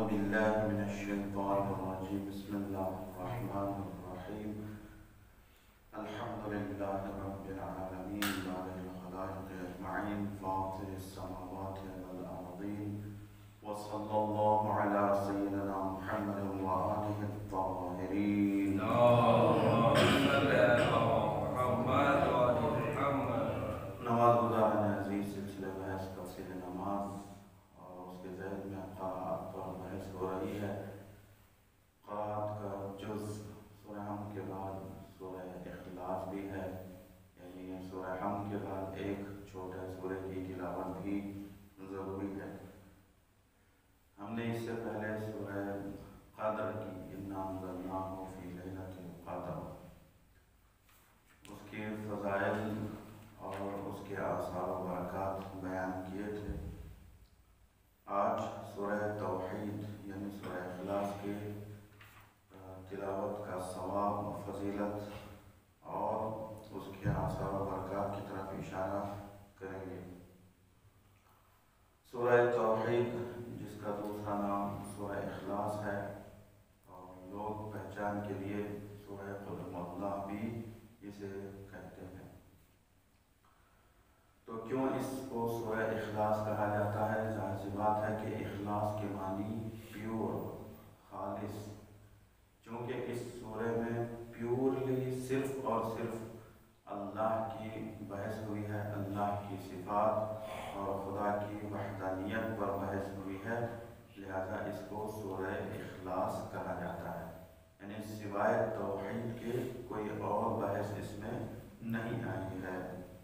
بالله من الشيطان الرجيم بسم الله الرحمن الرحيم الحمد لله رب العالمين بارئ الخلائق أجمعين فاطر السماوات والأرضين وصلى الله على سيدنا محمد وآله الطاهرين نماز گزارن عزیز سلسلہ بحث تفسیر نماز اور اس کے ذیل میں قراءت پر بحث ہو رہی ہے۔ قراءت کا جز سورہ حمد کے بعد سورہ اخلاص بھی ہے، یعنی سورہ حمد کے بعد ایک چھوٹے سورہ کی تلاوت بھی ضروری ہے۔ ہم نے اس سے پہلے سورہ قدر کی انا انزلناہ فی لیلۃ القدر، اس کی فضائل اور اس کے آثار و برکات بیان کیے تھے۔ آج سورہ توحید یعنی سورہ اخلاص کی تلاوت کا ثواب و فضیلت اور اس کے آثار و برکات کی طرف اشارہ کریں گے۔ سورہ توحید جس کا دوسرا نام سورہ اخلاص ہے اور لوگ پہچان کے لیے سورہ قل هو اللہ بھی اسے کہتے ہیں۔ تو کیوں اس کو سورہ اخلاص کہا جاتا ہے؟ ظاہر سی بات ہے کہ اخلاص کے معنی پیور، خالص، چونکہ اس سورہ میں پیورلی صرف اور صرف اللہ کی بحث ہوئی ہے، اللہ کی صفات اور خدا کی وحدانیت پر بحث ہوئی ہے، لہذا اس کو سورہ اخلاص کہا جاتا ہے، یعنی سوائے توحید کے کوئی اور بحث اس میں نہیں آئی ہے۔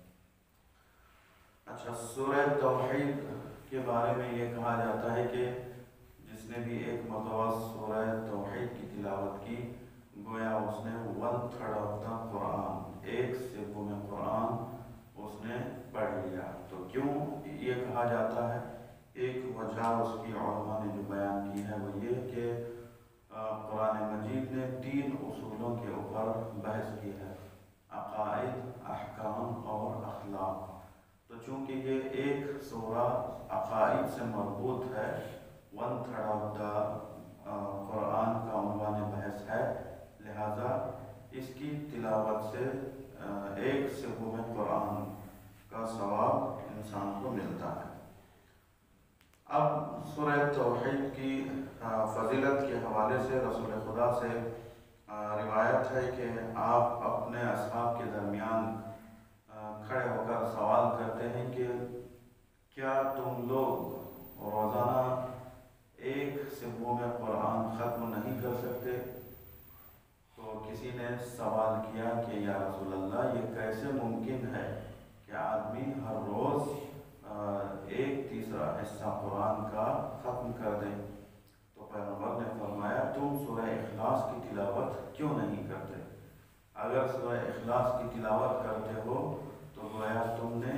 اچھا، سورہ توحید کے بارے میں یہ کہا جاتا ہے کہ جس نے بھی ایک مرتبہ سورہ توحید کی تلاوت کی گویا اس نے 1/3 آف دا قرآن، 1/3 قرآن اس نے پڑھ لیا۔ تو کیوں یہ کہا جاتا ہے؟ ایک وجہ اس کی علماء نے جو بیان کی ہے وہ یہ کہ قرآن مجید نے 3 اصولوں کے اوپر بحث کی ہے، عقائد، احکام اور اخلاق۔ تو چونکہ یہ ایک سورہ عقائد سے مربوط ہے، 1/3 آف دا قرآن کا عنوان بحث ہے، لہذا اس کی تلاوت سے 1/3 قرآن کا ثواب انسان کو ملتا ہے۔ اب سورہ توحید کی فضیلت کے حوالے سے رسول خدا سے روایت ہے کہ آپ اپنے اصحاب کے درمیان کھڑے ہو کر سوال کرتے ہیں کہ کیا تم لوگ روزانہ 1/3 قرآن ختم نہیں کر سکتے؟ تو کسی نے سوال کیا کہ یا رسول اللہ، یہ کیسے ممکن ہے کہ آدمی ہر روز 1/3 حصہ قرآن کا ختم کر دے؟ تو پیغمبر نے فرمایا تم سورہ اخلاص کی تلاوت کیوں نہیں کرتے؟ اگر سورہ اخلاص کی تلاوت کرتے ہو تو گویا تم نے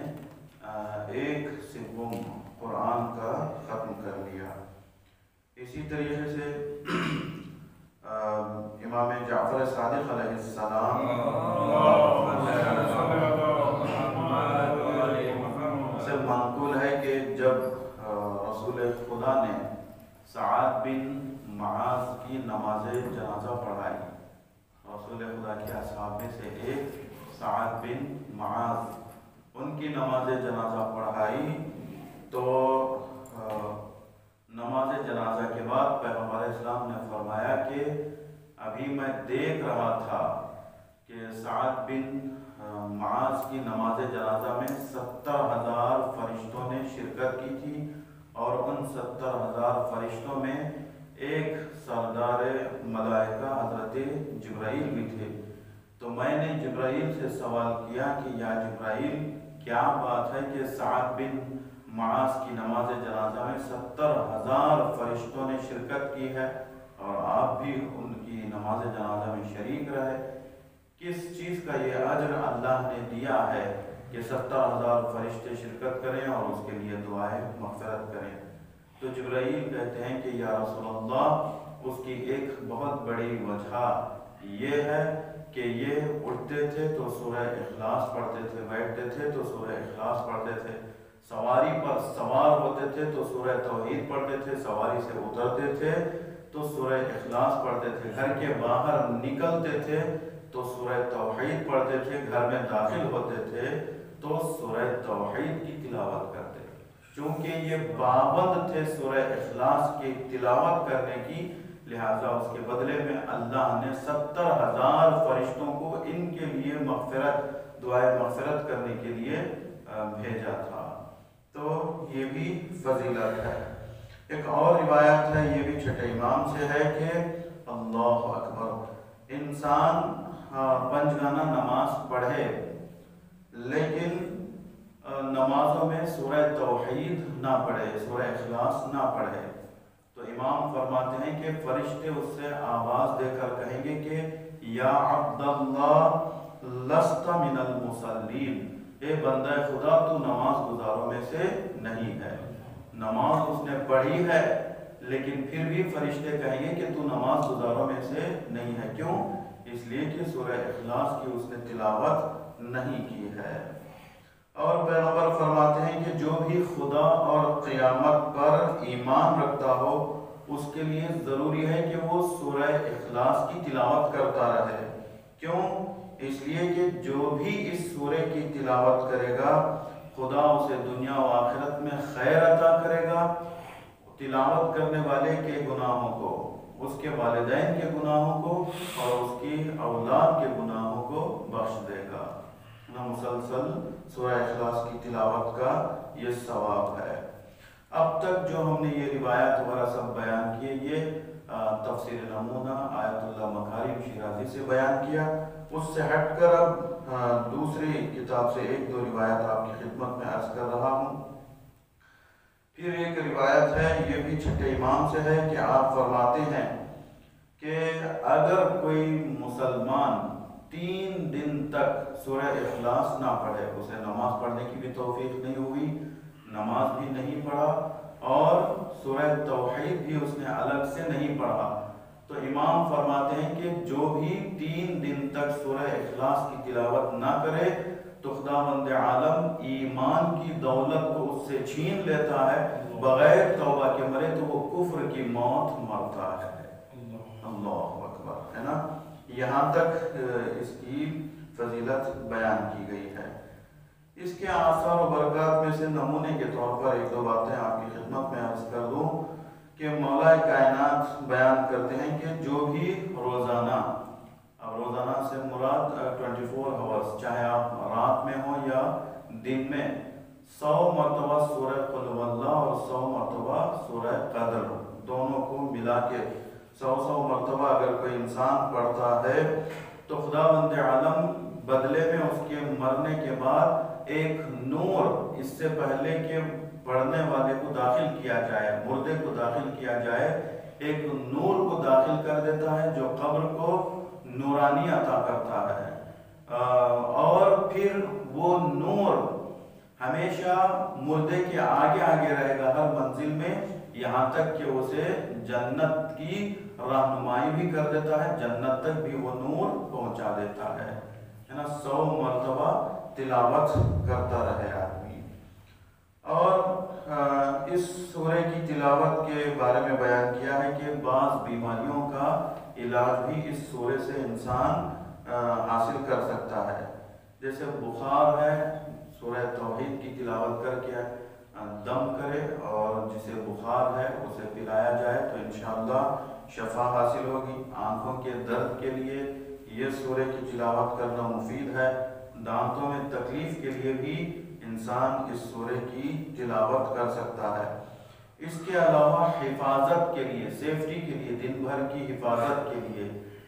1/3 قرآن کا ختم کر لیا۔ اسی طریقے سے امام جعفر صادق علیہ السلام سے منقول ہے کہ جب رسول خدا نے سعد بن معاذ کی نماز جنازہ پڑھائی، رسول خدا کے اصحاب میں سے ایک سعد بن معاذ، ان کی نماز جنازہ پڑھائی، تو نماز جنازہ کے بعد پیغمبر اسلام نے فرمایا کہ ابھی میں دیکھ رہا تھا کہ سعد بن معاذ کی نماز جنازہ میں 70,000 فرشتوں نے شرکت کی تھی، اور ان 70,000 فرشتوں میں ایک سردار ملائکہ حضرت جبرائیل بھی تھے۔ تو میں نے جبرائیل سے سوال کیا کہ یا جبرائیل، کیا بات ہے کہ سعد بن معاذ کی نماز جنازہ میں 70,000 فرشتوں نے شرکت کی ہے اور آپ بھی ان کی نماز جنازہ میں شریک رہے، کس چیز کا یہ اجر اللہ نے دیا ہے کہ 70,000 فرشتے شرکت کریں اور اس کے لیے دعائیں مغفرت کریں؟ تو جبرائیل کہتے ہیں کہ یا رسول اللہ، اس کی ایک بہت بڑی وجہ یہ ہے کہ یہ اٹھتے تھے تو سورہ اخلاص پڑھتے تھے، بیٹھتے تھے تو سورہ اخلاص پڑھتے تھے، سواری پر سوار ہوتے تھے تو سورہ توحید پڑھتے تھے، سواری سے اترتے تھے تو سورہ اخلاص پڑھتے تھے، گھر کے باہر نکلتے تھے تو سورہ توحید پڑھتے تھے، گھر میں داخل ہوتے تھے تو سورہ توحید کی تلاوت کرتے تھے۔ چونکہ یہ پابند تھے سورہ اخلاص کی تلاوت کرنے کی، لہذا اس کے بدلے میں اللہ نے 70,000 فرشتوں کو ان کے لیے مغفرت، دعائے مغفرت کرنے کے لیے بھیجا تھا۔ تو یہ بھی فضیلت ہے۔ ایک اور روایت ہے، یہ بھی چھٹے امام سے ہے کہ اللہ اکبر، انسان پنجگانہ نماز پڑھے لیکن نمازوں میں سورہ توحید نہ پڑھے، سورہ اخلاص نہ پڑھے، تو امام فرماتے ہیں کہ فرشتے اس سے آواز دے کر کہیں گے کہ یا عبد اللہ لست من المصلین، اے بندہ خدا تو نماز گزاروں میں سے نہیں ہے۔ نماز اس نے پڑھی ہے لیکن پھر بھی فرشتے کہیں گے کہ تو نماز گزاروں میں سے نہیں ہے، کیوں؟ اس لیے کہ سورہ اخلاص کی اس نے تلاوت نہیں کی ہے۔ اور پیغمبر فرماتے ہیں کہ جو بھی خدا اور قیامت پر ایمان رکھتا ہو اس کے لیے ضروری ہے کہ وہ سورہ اخلاص کی تلاوت کرتا رہے۔ کیوں؟ اس لیے کہ جو بھی اس سورہ کی تلاوت کرے گا خدا اسے دنیا و آخرت میں خیر عطا کرے گا، تلاوت کرنے والے کے گناہوں کو، اس کے والدین کے گناہوں کو اور اس کی اولاد کے گناہوں کو بخش دے گا۔ مسلسل سورہ اخلاص کی تلاوت کا یہ ثواب ہے۔ اب تک جو ہم نے یہ روایات وغیرہ سب بیان کیے، یہ تفسیر نمونہ آیت اللہ مکارم شیرازی سے بیان کیا۔ اس سے ہٹ کر اب دوسری کتاب سے ایک دو روایت آپ کی خدمت میں عرض کر رہا ہوں۔ پھر ایک روایت ہے، یہ بھی چھٹے امام سے ہے کہ آپ فرماتے ہیں کہ اگر کوئی مسلمان 3 دن تک سورہ اخلاص نہ پڑھے، اسے نماز پڑھنے کی بھی توفیق نہیں ہوئی، نماز بھی نہیں پڑھا اور سورہ توحید بھی اس نے الگ سے نہیں پڑھا، تو امام فرماتے ہیں کہ جو بھی 3 دن تک سورہ اخلاص کی تلاوت نہ کرے تو خداوند عالم ایمان کی دولت کو اس سے چھین لیتا ہے، بغیر توبہ کے مرے تو وہ کفر کی موت مرتا ہے۔ اللہ اکبر، ہے نا؟ یہاں تک اس کی فضیلت بیان کی گئی ہے۔ اس کے آثار و برکات میں سے نمونے کے طور پر ایک دو باتیں آپ کی خدمت میں عرض کر دوں کہ مولا کائنات بیان کرتے ہیں کہ جو بھی روزانہ، اب روزانہ سے مراد 24 آورز، چاہے آپ رات میں ہوں یا دن میں، 100 مرتبہ سورہ قل هو اللہ اور 100 مرتبہ سورہ قدر، دونوں کو ملا کے 100 مرتبہ اگر کوئی انسان پڑھتا ہے تو خداوند عالم بدلے میں اس کے مرنے کے بعد ایک نور، اس سے پہلے کہ پڑھنے والے کو داخل کیا جائے، مردے کو داخل کیا جائے، ایک نور کو داخل کر دیتا ہے جو قبر کو نورانی عطا کرتا ہے، اور پھر وہ نور ہمیشہ مردے کے آگے آگے رہے گا ہر منزل میں، یہاں تک کہ اسے جنت کی رہنمائی بھی کر دیتا ہے، جنت تک بھی وہ نور پہنچا دیتا ہے نا۔ 100 مرتبہ تلاوت کرتا رہے آدمی۔ اور اس سورہ کی تلاوت کے بارے میں بیان کیا ہے کہ بعض بیماریوں کا علاج بھی اس سورہ سے انسان حاصل کر سکتا ہے، جیسے بخار ہے، سورہ توحید کی تلاوت کر کے دم کرے اور جسے بخار ہے اسے پلایا جائے تو انشاءاللہ شفا حاصل ہوگی۔ آنکھوں کے درد کے لیے یہ سورہ کی تلاوت کرنا مفید ہے۔ دانتوں میں تکلیف کے لیے بھی انسان اس سورہ کی تلاوت کر سکتا ہے۔ اس کے علاوہ حفاظت کے لیے، سیفٹی کے لیے، دن بھر کی حفاظت کے لیے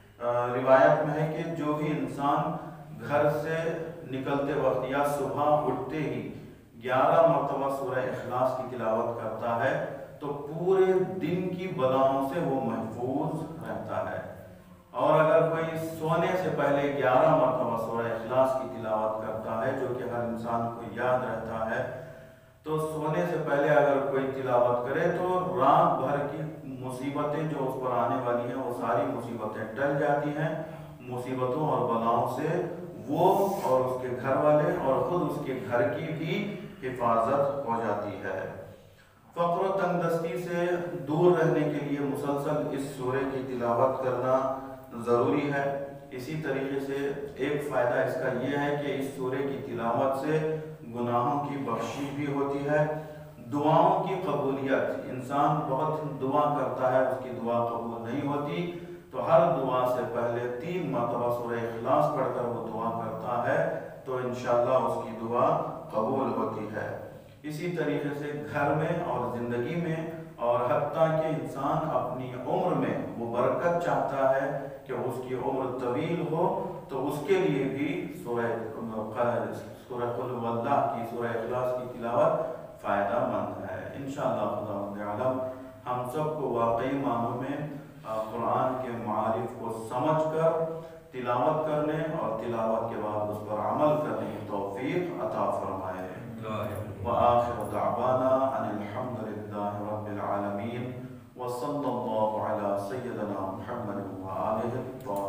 روایت میں ہے کہ جو بھی انسان گھر سے نکلتے وقت یا صبح اٹھتے ہی 11 مرتبہ سورہ اخلاص کی تلاوت کرتا ہے تو پورے دن کی بلاؤں سے وہ محفوظ رہتا ہے۔ اور اگر کوئی سونے سے پہلے 11 مرتبہ سورہ اخلاص کی تلاوت کرتا ہے، جو کہ ہر انسان کو یاد رہتا ہے، تو سونے سے پہلے اگر کوئی تلاوت کرے تو رات بھر کی مصیبتیں جو اس پر آنے والی ہیں وہ ساری مصیبتیں ٹل جاتی ہیں، مصیبتوں اور بلاؤں سے وہ اور اس کے گھر والے اور خود اس کے گھر کی بھی حفاظت ہو جاتی ہے۔ فقر و تنگ دستی سے دور رہنے کے لیے مسلسل اس سورے کی تلاوت کرنا ضروری ہے۔ اسی طریقے سے ایک فائدہ اس کا یہ ہے کہ اس سورے کی تلاوت سے گناہوں کی بخشش بھی ہوتی ہے، دعاؤں کی قبولیت، انسان بہت دعا کرتا ہے اس کی دعا قبول نہیں ہوتی، تو ہر دعا سے پہلے 3 مرتبہ سورہ اخلاص پڑھ کر وہ دعا کرتا ہے تو انشاءاللہ اس کی دعا قبول ہوتی ہے۔ اسی طریقے سے گھر میں اور زندگی میں اور حتیٰ کہ انسان اپنی عمر میں وہ برکت چاہتا ہے کہ اس کی عمر طویل ہو، تو اس کے لیے بھی سورہ قل هو اللہ کی، سورہ اخلاص کی تلاوت فائدہ مند ہے۔ انشاءاللہ خدا عالم ہم سب کو واقعی معنوں میں قرآن کے معارف کو سمجھ کر تلاوت کرنے اور تلاوت کے بعد اس پر عمل کرنے کی توفیق عطا فرمائے۔ وآخر دعوانا ان الحمد للہ رب العالمین، وصلی اللہ علی سیدنا محمد وآلہ الطاہرین۔